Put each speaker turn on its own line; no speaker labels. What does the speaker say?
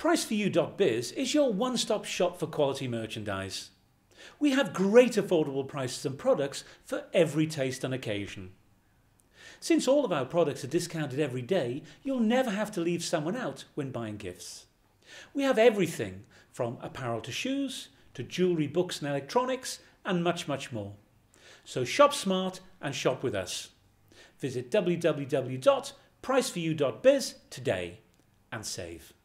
Price4U.Biz is your one-stop shop for quality merchandise. We have great affordable prices and products for every taste and occasion. Since all of our products are discounted every day, you'll never have to leave someone out when buying gifts. We have everything from apparel to shoes, to jewellery, books and electronics, and much more. So shop smart and shop with us. Visit www.price4u.biz today and save.